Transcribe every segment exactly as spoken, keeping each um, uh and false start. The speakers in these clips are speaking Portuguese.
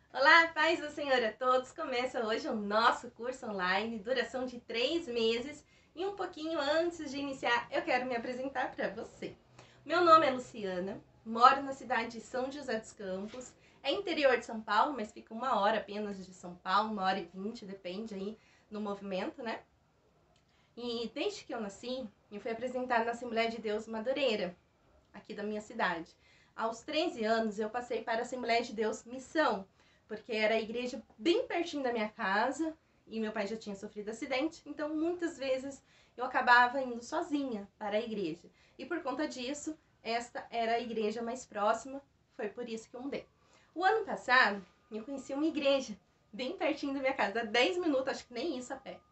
Olá, paz do Senhor a todos. Começa hoje o nosso curso online, duração de três meses. E um pouquinho antes de iniciar, eu quero me apresentar para você. Meu nome é Luciana, moro na cidade de São José dos Campos. É interior de São Paulo, mas fica uma hora apenas de São Paulo, uma hora e vinte, depende aí no movimento, né? E desde que eu nasci, eu fui apresentada na Assembleia de Deus Madureira, aqui da minha cidade. Aos treze anos, eu passei para a Assembleia de Deus Missão, porque era a igreja bem pertinho da minha casa e meu pai já tinha sofrido acidente, então muitas vezes eu acabava indo sozinha para a igreja. E por conta disso, esta era a igreja mais próxima, foi por isso que eu mudei. O ano passado, eu conheci uma igreja bem pertinho da minha casa, dez minutos, acho que nem isso a pé.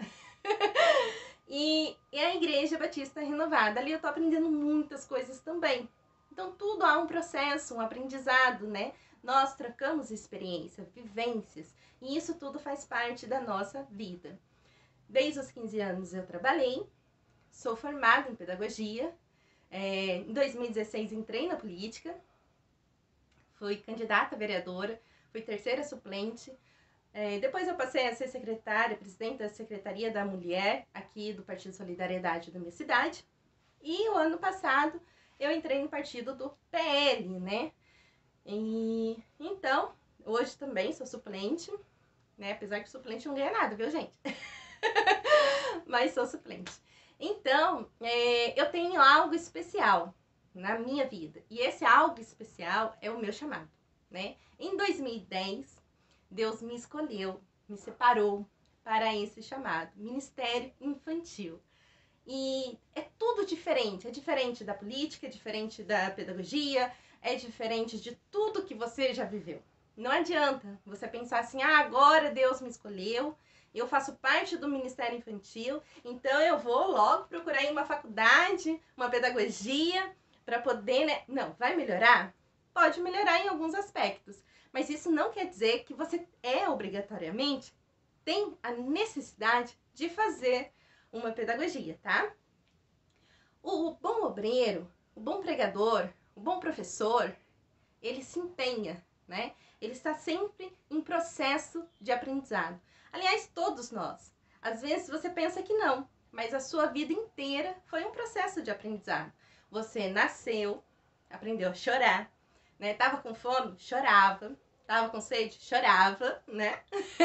E é a Igreja Batista Renovada. Ali eu tô aprendendo muitas coisas também. Então, tudo há um processo, um aprendizado, né? Nós trocamos experiência, vivências, e isso tudo faz parte da nossa vida. Desde os quinze anos eu trabalhei, sou formada em pedagogia. É, em dois mil e dezesseis entrei na política, fui candidata a vereadora, fui terceira suplente. É, depois eu passei a ser secretária, presidente da Secretaria da Mulher, aqui do Partido Solidariedade da minha cidade. E o ano passado eu entrei no partido do P L, né? E então, hoje também sou suplente, né? Apesar que suplente não ganha nada, viu, gente? Mas sou suplente. Então, é, eu tenho algo especial na minha vida. E esse algo especial é o meu chamado, né? Em dois mil e dez, Deus me escolheu, me separou para esse chamado, Ministério Infantil. E é tudo diferente, é diferente da política, é diferente da pedagogia, é diferente de tudo que você já viveu. Não adianta você pensar assim, ah, agora Deus me escolheu, eu faço parte do Ministério Infantil, então eu vou logo procurar uma faculdade, uma pedagogia, para poder, né? Não, vai melhorar? Pode melhorar em alguns aspectos, mas isso não quer dizer que você é obrigatoriamente, tem a necessidade de fazer uma pedagogia, tá? O bom obreiro, o bom pregador, o bom professor, ele se empenha, né? Ele está sempre em processo de aprendizado. Aliás, todos nós. Às vezes você pensa que não, mas a sua vida inteira foi um processo de aprendizado. Você nasceu, aprendeu a chorar, né? Tava com fome? Chorava. Tava com sede? Chorava, né?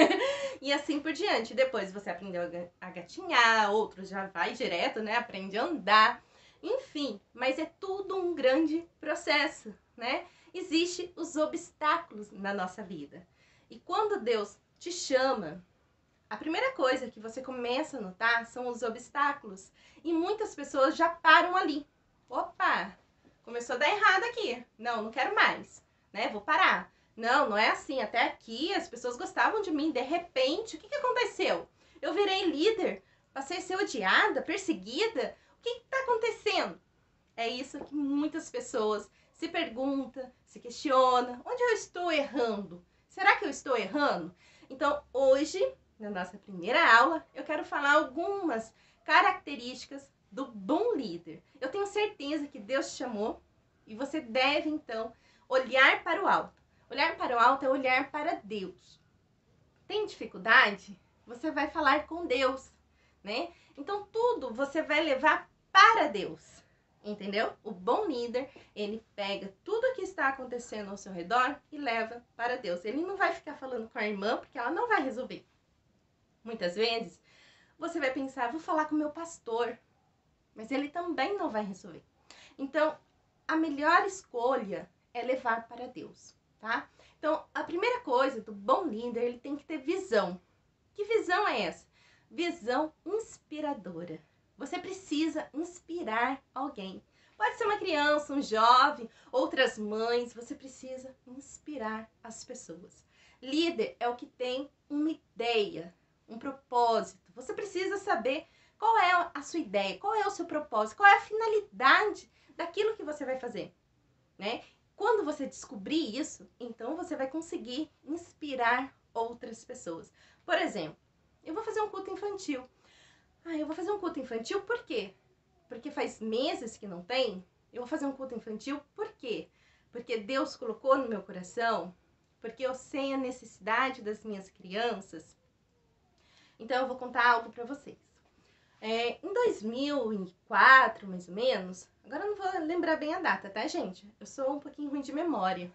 E assim por diante. Depois você aprendeu a gatinhar, outros já vai direto, né? Aprende a andar. Enfim, mas é tudo um grande processo, né? Existem os obstáculos na nossa vida. E quando Deus te chama, a primeira coisa que você começa a notar são os obstáculos. E muitas pessoas já param ali. Opa, começou a dar errado aqui. Não, não quero mais, né? Vou parar. Não, não é assim. Até aqui as pessoas gostavam de mim. De repente, o que, que aconteceu? Eu virei líder, passei a ser odiada, perseguida. O que está acontecendo? É isso que muitas pessoas se perguntam, se questionam. Onde eu estou errando? Será que eu estou errando? Então, hoje, na nossa primeira aula, eu quero falar algumas características do bom líder. Eu tenho certeza que Deus te chamou e você deve, então, olhar para o alto. Olhar para o alto é olhar para Deus. Tem dificuldade? Você vai falar com Deus, né? Então, tudo você vai levar para Deus. Entendeu? O bom líder, ele pega tudo o que está acontecendo ao seu redor e leva para Deus. Ele não vai ficar falando com a irmã, porque ela não vai resolver. Muitas vezes, você vai pensar, vou falar com o meu pastor, mas ele também não vai resolver. Então, a melhor escolha é levar para Deus, tá? Então, a primeira coisa do bom líder, ele tem que ter visão. Que visão é essa? Visão inspiradora. Você precisa inspirar alguém. Pode ser uma criança, um jovem, outras mães. Você precisa inspirar as pessoas. Líder é o que tem uma ideia, um propósito. Você precisa saber qual é a sua ideia, qual é o seu propósito, qual é a finalidade daquilo que você vai fazer, né? Quando você descobrir isso, então você vai conseguir inspirar outras pessoas. Por exemplo, eu vou fazer um culto infantil. Ah, eu vou fazer um culto infantil por quê? Porque faz meses que não tem. Eu vou fazer um culto infantil por quê? Porque Deus colocou no meu coração porque eu sei a necessidade das minhas crianças. Então eu vou contar algo para vocês. É, em dois mil e quatro, mais ou menos, agora eu não vou lembrar bem a data, tá, gente? Eu sou um pouquinho ruim de memória.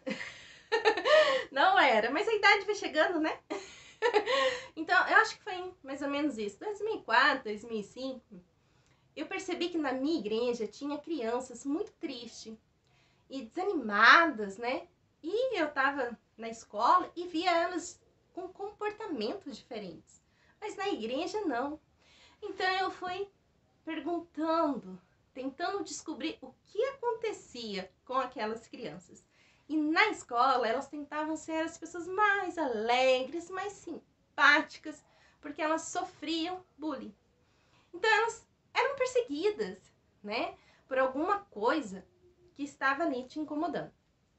Não era, mas a idade vai chegando, né? Então, eu acho que foi mais ou menos isso. dois mil e quatro, dois mil e cinco, eu percebi que na minha igreja tinha crianças muito tristes e desanimadas, né? E eu tava na escola e via elas com comportamentos diferentes. Mas na igreja, não. Então, eu fui perguntando, tentando descobrir o que acontecia com aquelas crianças. E na escola, elas tentavam ser as pessoas mais alegres, mais simpáticas, porque elas sofriam bullying. Então, elas eram perseguidas, né, por alguma coisa que estava ali te incomodando.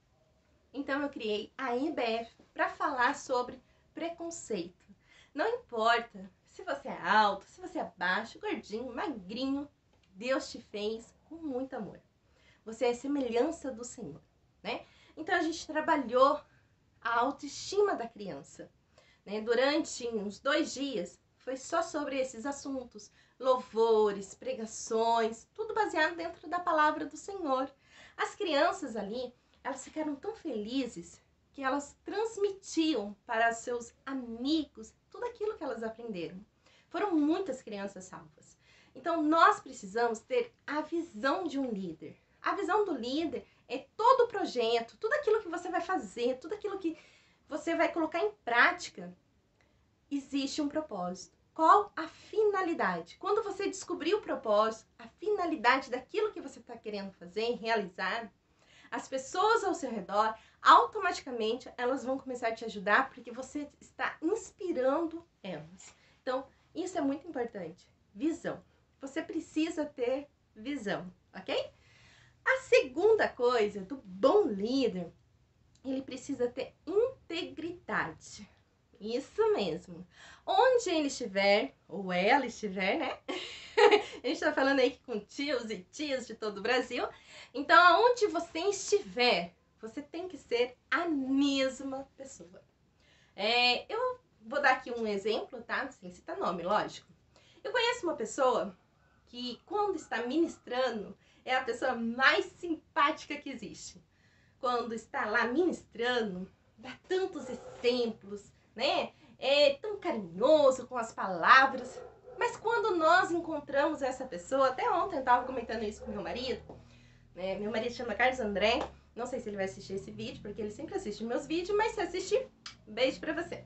Então, eu criei a I B F para falar sobre preconceito. Não importa se você é alto, se você é baixo, gordinho, magrinho, Deus te fez com muito amor. Você é semelhança do Senhor, né? Então, a gente trabalhou a autoestima da criança, né? Durante uns dois dias, foi só sobre esses assuntos. Louvores, pregações, tudo baseado dentro da palavra do Senhor. As crianças ali, elas ficaram tão felizes que elas transmitiam para seus amigos tudo aquilo que elas aprenderam. Foram muitas crianças salvas. Então, nós precisamos ter a visão de um líder. A visão do líder é todo o projeto, tudo aquilo que você vai fazer, tudo aquilo que você vai colocar em prática. Existe um propósito. Qual a finalidade? Quando você descobrir o propósito, a finalidade daquilo que você está querendo fazer, realizar, as pessoas ao seu redor, automaticamente, elas vão começar a te ajudar porque você está inspirando elas. Então, isso é muito importante. Visão. Você precisa ter visão, ok? A segunda coisa do bom líder, ele precisa ter integridade. Isso mesmo. Onde ele estiver, ou ela estiver, né? A gente tá falando aí com tios e tias de todo o Brasil. Então, aonde você estiver, você tem que ser a mesma pessoa. É, eu vou dar aqui um exemplo, tá? Sem citar nome, lógico. Eu conheço uma pessoa que, quando está ministrando, é a pessoa mais simpática que existe. Quando está lá ministrando, dá tantos exemplos, né? É tão carinhoso com as palavras. Mas quando nós encontramos essa pessoa, até ontem eu estava comentando isso com meu marido, né? Meu marido chama Carlos André, não sei se ele vai assistir esse vídeo, porque ele sempre assiste meus vídeos, mas se assistir, beijo pra você.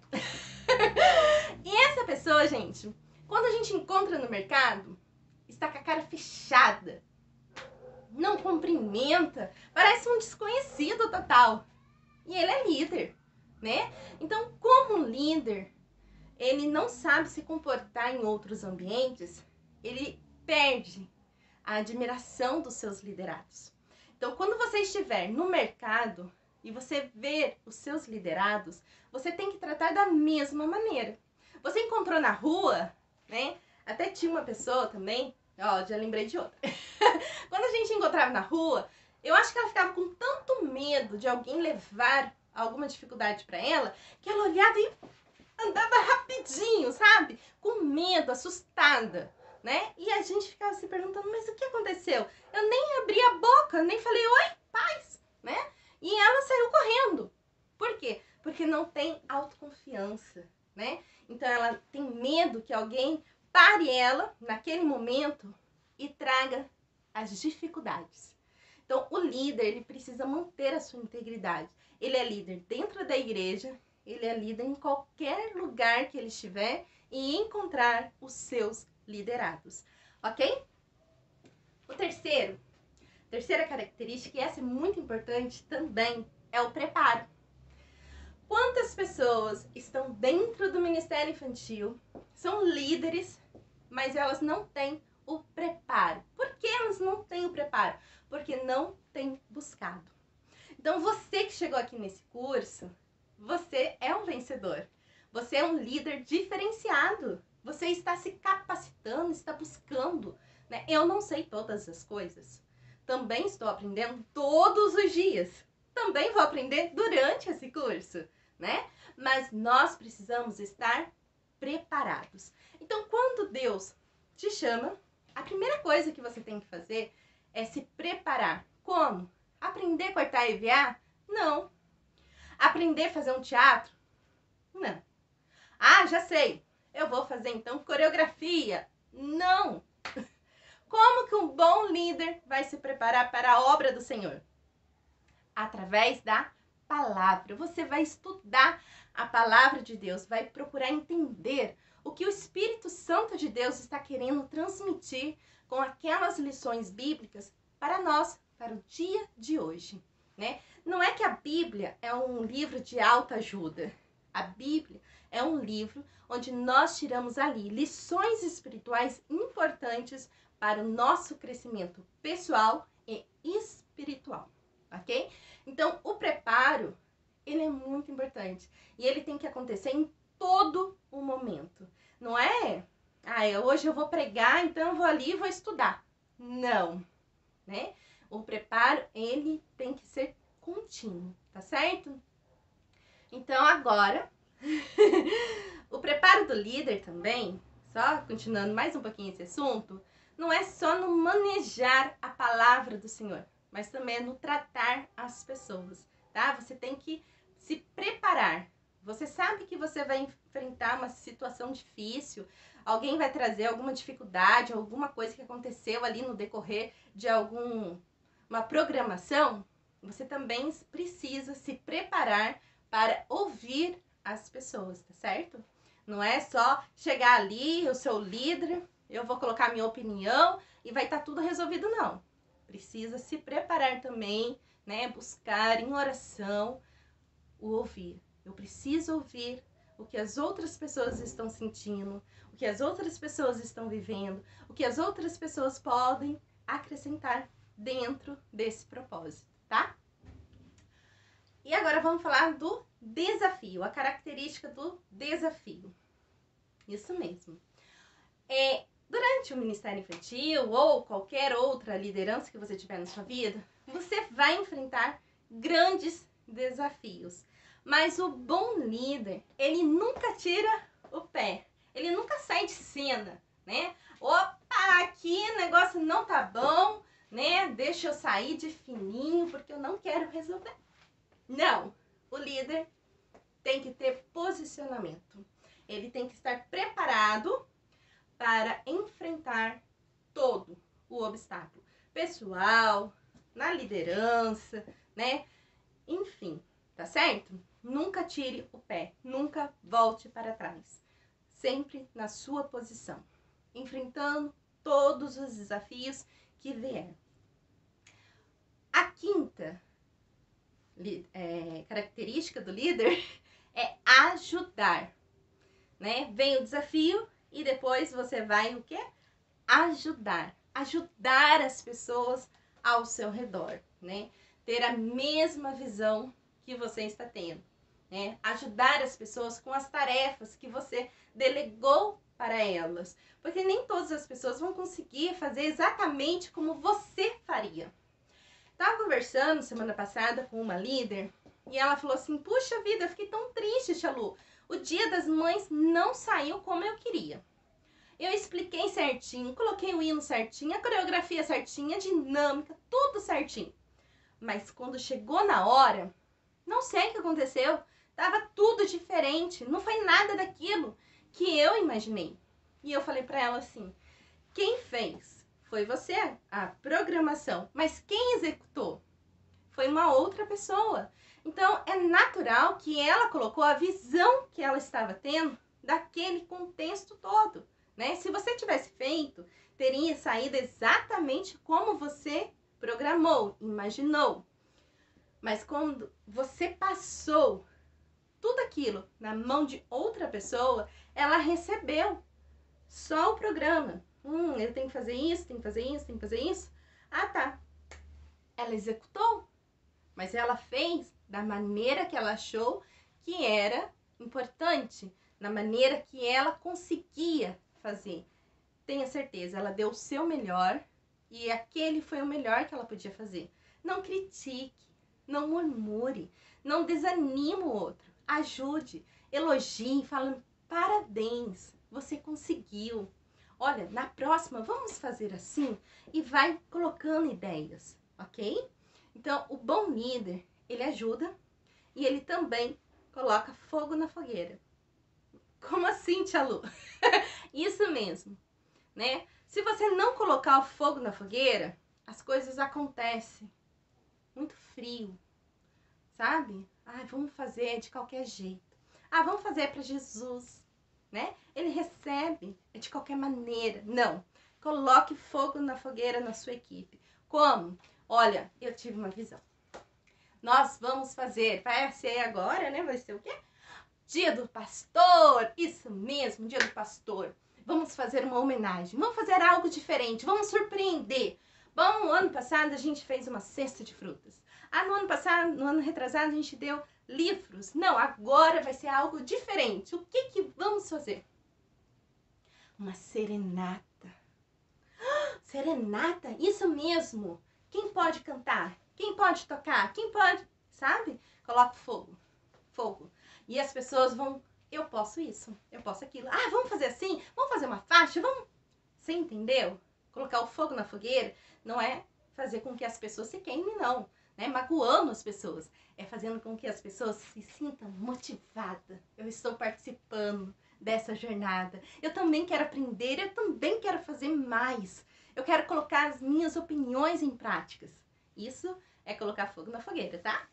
E essa pessoa, gente, quando a gente encontra no mercado, está com a cara fechada, não cumprimenta, parece um desconhecido total. E ele é líder, né? Então, como líder, ele não sabe se comportar em outros ambientes, ele perde a admiração dos seus liderados. Então, quando você estiver no mercado e você ver os seus liderados, você tem que tratar da mesma maneira. Você encontrou na rua, né? Até tinha uma pessoa também, ó, já lembrei de outra. Quando a gente encontrava na rua, eu acho que ela ficava com tanto medo de alguém levar alguma dificuldade para ela, que ela olhava e andava rapidinho, sabe? Com medo, assustada, né? E a gente ficava se perguntando, mas o que aconteceu? Eu nem abri a boca, nem falei, oi, paz, né? E ela saiu correndo. Por quê? Porque não tem autoconfiança, né? Então ela tem medo que alguém pare ela naquele momento e traga as dificuldades. Então o líder, ele precisa manter a sua integridade. Ele é líder dentro da igreja, ele é líder em qualquer lugar que ele estiver e encontrar os seus liderados, ok? O terceiro, terceira característica, e essa é muito importante também, é o preparo. Quantas pessoas estão dentro do Ministério Infantil, são líderes, mas elas não têm o preparo? Por que elas não têm o preparo? Porque não têm buscado. Então, você que chegou aqui nesse curso, você é um vencedor. Você é um líder diferenciado. Você está se capacitando, está buscando, né? Eu não sei todas as coisas. Também estou aprendendo todos os dias. Também vou aprender durante esse curso, né? Mas nós precisamos estar preparados. Então, quando Deus te chama, a primeira coisa que você tem que fazer é se preparar. Como? Aprender a cortar E V A? Não. Aprender a fazer um teatro? Não. Ah, já sei. Eu vou fazer então coreografia? Não. Como que um bom líder vai se preparar para a obra do Senhor? Através da palavra. Você vai estudar a palavra de Deus, vai procurar entender o que o Espírito Santo de Deus está querendo transmitir com aquelas lições bíblicas para nós, para o dia de hoje, né? Não é que a Bíblia é um livro de autoajuda. A Bíblia é um livro onde nós tiramos ali lições espirituais importantes para o nosso crescimento pessoal e espiritual, ok? Então, o preparo, ele é muito importante e ele tem que acontecer em todo o momento. Não é, ah, hoje eu vou pregar, então eu vou ali e vou estudar. Não, né? O preparo, ele tem que ser contínuo, tá certo? Então, agora, o preparo do líder também, só continuando mais um pouquinho esse assunto, não é só no manejar a palavra do Senhor, mas também é no tratar as pessoas, tá? Você tem que se preparar. Você sabe que você vai enfrentar uma situação difícil, alguém vai trazer alguma dificuldade, alguma coisa que aconteceu ali no decorrer de alguma programação, você também precisa se preparar para ouvir as pessoas, tá certo? Não é só chegar ali, eu sou o líder, eu vou colocar minha opinião e vai estar tudo resolvido, não. Precisa se preparar também, né? Buscar em oração o ouvir. Eu preciso ouvir o que as outras pessoas estão sentindo, o que as outras pessoas estão vivendo, o que as outras pessoas podem acrescentar dentro desse propósito, tá? E agora vamos falar do desafio, a característica do desafio. Isso mesmo. É, durante o Ministério Infantil ou qualquer outra liderança que você tiver na sua vida, você vai enfrentar grandes desafios. Mas o bom líder, ele nunca tira o pé, ele nunca sai de cena, né? Opa, aqui o negócio não tá bom, né? Deixa eu sair de fininho porque eu não quero resolver. Não, o líder tem que ter posicionamento. Ele tem que estar preparado para enfrentar todo o obstáculo pessoal, na liderança, né? Enfim, tá certo? Nunca tire o pé, nunca volte para trás. Sempre na sua posição, enfrentando todos os desafios que vier. A quinta é, característica do líder é ajudar, né? Vem o desafio e depois você vai o quê? Ajudar. Ajudar as pessoas ao seu redor, né? Ter a mesma visão que você está tendo, né? Ajudar as pessoas com as tarefas que você delegou para elas, porque nem todas as pessoas vão conseguir fazer exatamente como você faria. Estava conversando semana passada com uma líder e ela falou assim, puxa vida, eu fiquei tão triste, Chalu, o Dia das Mães não saiu como eu queria. Eu expliquei certinho, coloquei o hino certinho, a coreografia certinha, a dinâmica, tudo certinho. Mas quando chegou na hora, não sei o que aconteceu, tava tudo diferente, não foi nada daquilo que eu imaginei. E eu falei para ela assim, quem fez? Foi você, a programação, mas quem executou? Foi uma outra pessoa. Então, é natural que ela colocou a visão que ela estava tendo daquele contexto todo, né? Se você tivesse feito, teria saído exatamente como você programou, imaginou. Mas quando você passou tudo aquilo na mão de outra pessoa, ela recebeu só o programa. Hum, eu tenho que fazer isso, tenho que fazer isso, tenho que fazer isso. Ah, tá. Ela executou, mas ela fez da maneira que ela achou que era importante, na maneira que ela conseguia fazer. Tenha certeza, ela deu o seu melhor e aquele foi o melhor que ela podia fazer. Não critique, não murmure, não desanime o outro. ajude, elogie, fala parabéns, você conseguiu. Olha, na próxima vamos fazer assim e vai colocando ideias, ok? Então, o bom líder, ele ajuda e ele também coloca fogo na fogueira. Como assim, tia Lu? Isso mesmo, né? Se você não colocar o fogo na fogueira, as coisas acontecem muito frio, sabe? Ah, vamos fazer de qualquer jeito. Ah, vamos fazer para Jesus, né? Ele recebe de qualquer maneira. Não. Coloque fogo na fogueira na sua equipe. Como? Olha, eu tive uma visão. Nós vamos fazer, vai ser agora, né? Vai ser o quê? Dia do Pastor. Isso mesmo, Dia do Pastor. Vamos fazer uma homenagem. Vamos fazer algo diferente. Vamos surpreender. Bom, no ano passado a gente fez uma cesta de frutas. Ah, no ano passado, no ano retrasado, a gente deu livros. Não, agora vai ser algo diferente. O que que vamos fazer? Uma serenata. Serenata? Isso mesmo. Quem pode cantar? Quem pode tocar? Quem pode, sabe? Coloca fogo. Fogo. E as pessoas vão, eu posso isso, eu posso aquilo. Ah, vamos fazer assim? Vamos fazer uma faixa? Vamos... Você entendeu? Colocar o fogo na fogueira não é fazer com que as pessoas se queimem, não. Né? Magoando as pessoas. É fazendo com que as pessoas se sintam motivadas. Eu estou participando dessa jornada. Eu também quero aprender, eu também quero fazer mais. Eu quero colocar as minhas opiniões em práticas. Isso é colocar fogo na fogueira, tá?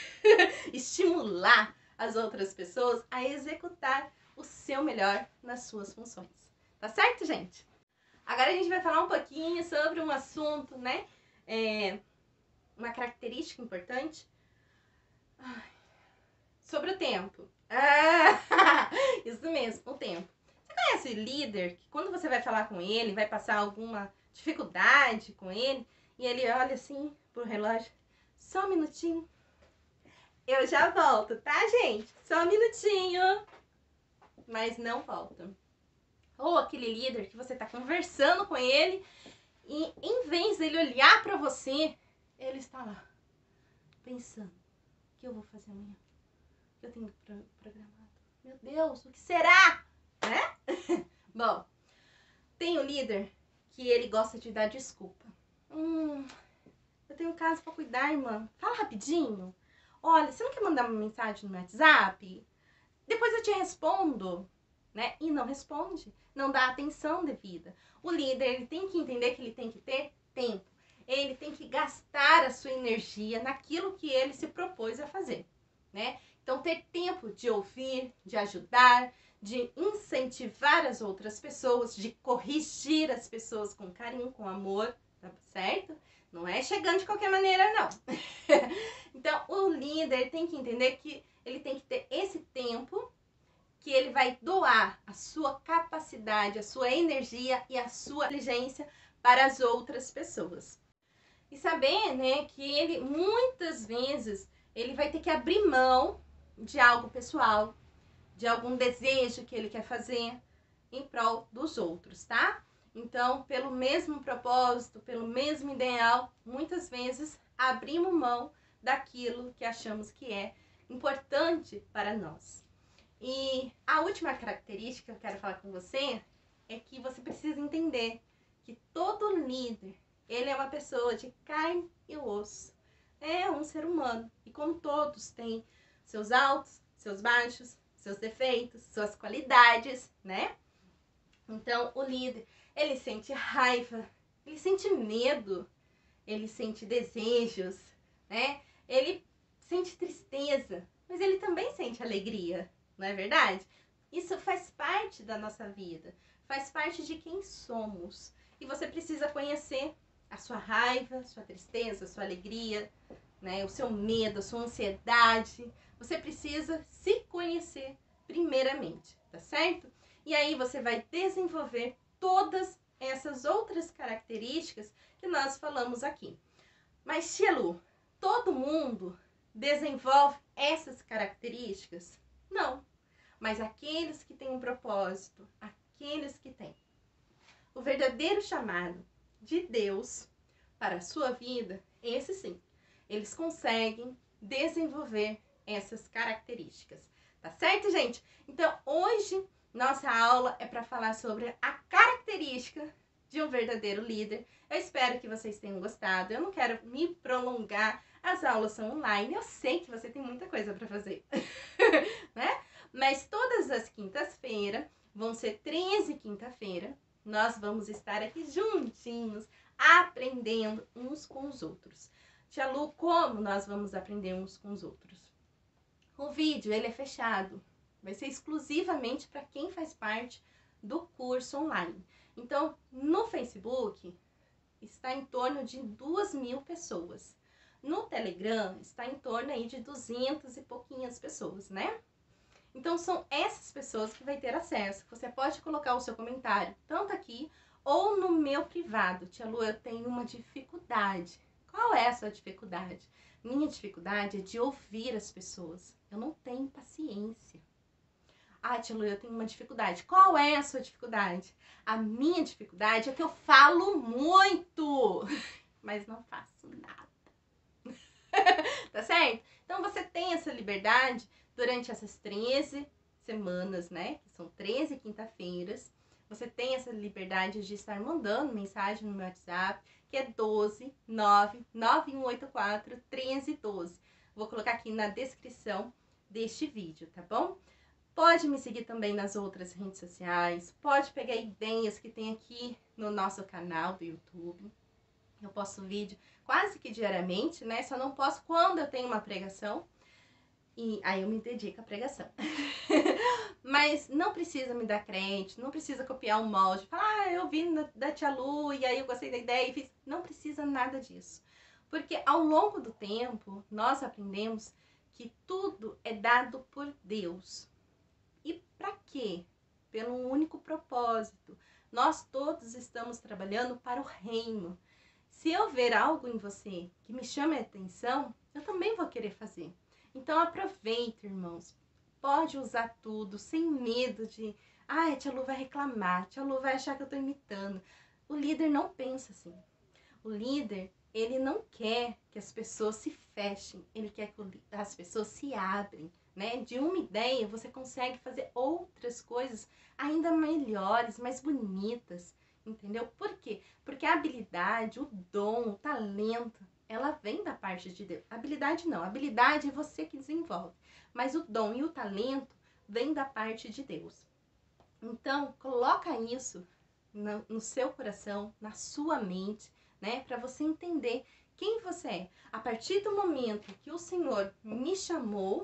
Estimular as outras pessoas a executar o seu melhor nas suas funções. Tá certo, gente? Agora a gente vai falar um pouquinho sobre um assunto, né? É, uma característica importante. Ai, sobre o tempo. Ah, isso mesmo, o tempo. Você conhece líder que quando você vai falar com ele, vai passar alguma dificuldade com ele, e ele olha assim pro relógio, só um minutinho. Eu já volto, tá, gente? Só um minutinho. Mas não volta. Ou aquele líder que você tá conversando com ele e em vez dele olhar pra você, ele está lá, pensando, o que eu vou fazer amanhã? O que eu tenho pro programado? Meu Deus, o que será? Né? Bom, tem um líder que ele gosta de dar desculpa. Hum, eu tenho um caso pra cuidar, irmã. Fala rapidinho. Olha, você não quer mandar uma mensagem no WhatsApp? Depois eu te respondo, né? E não responde, não dá atenção devida. O líder, ele tem que entender que ele tem que ter tempo. Ele tem que gastar a sua energia naquilo que ele se propôs a fazer, né? Então, ter tempo de ouvir, de ajudar, de incentivar as outras pessoas, de corrigir as pessoas com carinho, com amor, tá certo? Não é chegando de qualquer maneira, não. Então, o líder tem que entender que ele tem que ter esse tempo que ele vai doar a sua capacidade, a sua energia e a sua inteligência para as outras pessoas. E saber, né, que ele muitas vezes ele vai ter que abrir mão de algo pessoal, de algum desejo que ele quer fazer em prol dos outros, tá? Então, pelo mesmo propósito, pelo mesmo ideal, muitas vezes abrimos mão daquilo que achamos que é importante para nós. E a última característica que eu quero falar com você é que você precisa entender que todo líder, ele é uma pessoa de carne e osso. É um ser humano. E como todos têm seus altos, seus baixos, seus defeitos, suas qualidades, né? Então, o líder, ele sente raiva, ele sente medo, ele sente desejos, né? Ele sente tristeza, mas ele também sente alegria, não é verdade? Isso faz parte da nossa vida, faz parte de quem somos. E você precisa conhecer a sua raiva, a sua tristeza, a sua alegria, né? O seu medo, a sua ansiedade. Você precisa se conhecer primeiramente, tá certo? E aí você vai desenvolver todas essas outras características que nós falamos aqui. Mas, tia Lu, todo mundo desenvolve essas características? Não. Mas aqueles que têm um propósito, aqueles que têm o verdadeiro chamado de Deus para a sua vida, esse sim, eles conseguem desenvolver essas características. Tá certo, gente? Então, hoje, nossa aula é para falar sobre a característica de um verdadeiro líder. Eu espero que vocês tenham gostado. Eu não quero me prolongar. As aulas são online. Eu sei que você tem muita coisa para fazer, né? Mas todas as quintas-feiras, vão ser treze quinta-feira, nós vamos estar aqui juntinhos, aprendendo uns com os outros. Tia Lu, como nós vamos aprender uns com os outros? O vídeo, ele é fechado. Vai ser exclusivamente para quem faz parte do curso online. Então, no Facebook, está em torno de duas mil pessoas. No Telegram, está em torno aí de duzentas e pouquinhas pessoas, né? Então, são essas pessoas que vai ter acesso. Você pode colocar o seu comentário, tanto aqui ou no meu privado. Tia Lu, eu tenho uma dificuldade. Qual é a sua dificuldade? Minha dificuldade é de ouvir as pessoas. Eu não tenho paciência. Ah, tia Lu, eu tenho uma dificuldade. Qual é a sua dificuldade? A minha dificuldade é que eu falo muito, mas não faço nada. Tá certo? Então, você tem essa liberdade durante essas treze semanas, né? Que são treze quinta-feiras. Você tem essa liberdade de estar mandando mensagem no meu WhatsApp, que é doze nove nove um oito quatro um três um dois. Vou colocar aqui na descrição deste vídeo, tá bom? Pode me seguir também nas outras redes sociais, pode pegar ideias que tem aqui no nosso canal do YouTube. Eu posto vídeo quase que diariamente, né? Só não posto quando eu tenho uma pregação. E aí eu me dedico à pregação. Mas não precisa me dar crédito, não precisa copiar um molde. Falar, ah, eu vi da Tia Lu e aí eu gostei da ideia e fiz. Não precisa nada disso. Porque ao longo do tempo, nós aprendemos que tudo é dado por Deus. E para quê? Pelo um único propósito. Nós todos estamos trabalhando para o reino. Se eu ver algo em você que me chame a atenção, eu também vou querer fazer. Então aproveita, irmãos. Pode usar tudo, sem medo de... Ai, Tia Lu vai reclamar, Tia Lu vai achar que eu tô imitando. O líder não pensa assim. O líder, ele não quer que as pessoas se fechem. Ele quer que as pessoas se abrem, né? De uma ideia, você consegue fazer outras coisas ainda melhores, mais bonitas. Entendeu? Por quê? Porque a habilidade, o dom, o talento, ela vem da parte de Deus. Habilidade não, habilidade é você que desenvolve. Mas o dom e o talento vem da parte de Deus. Então, coloca isso no, no seu coração, na sua mente, né? Para você entender quem você é. A partir do momento que o Senhor me chamou,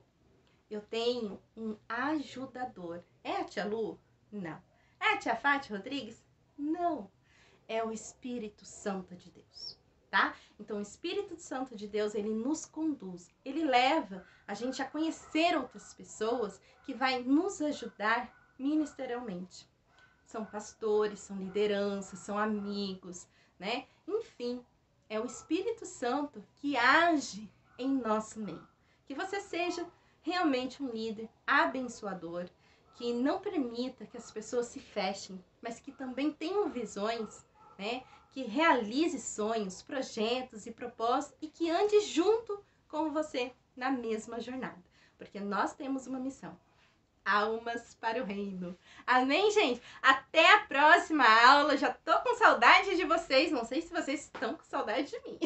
eu tenho um ajudador. É a Tia Lu? Não. É a Tia Fátima Rodrigues? Não. É o Espírito Santo de Deus. Tá? Então, o Espírito Santo de Deus, ele nos conduz. Ele leva a gente a conhecer outras pessoas que vai nos ajudar ministerialmente. São pastores, são lideranças, são amigos, né? Enfim, é o Espírito Santo que age em nosso meio. Que você seja realmente um líder abençoador, que não permita que as pessoas se fechem, mas que também tenham visões, né? Que realize sonhos, projetos e propósitos e que ande junto com você na mesma jornada. Porque nós temos uma missão. Almas para o reino. Amém, gente? Até a próxima aula. Já tô com saudade de vocês. Não sei se vocês estão com saudade de mim.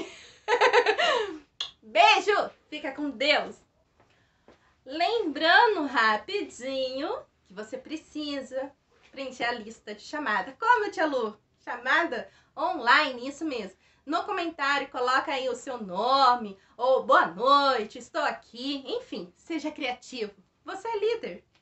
Beijo! Fica com Deus! Lembrando rapidinho que você precisa preencher a lista de chamada. Como, Tia Lu? Chamada online, isso mesmo. No comentário, coloca aí o seu nome, ou boa noite, estou aqui. Enfim, seja criativo. Você é líder.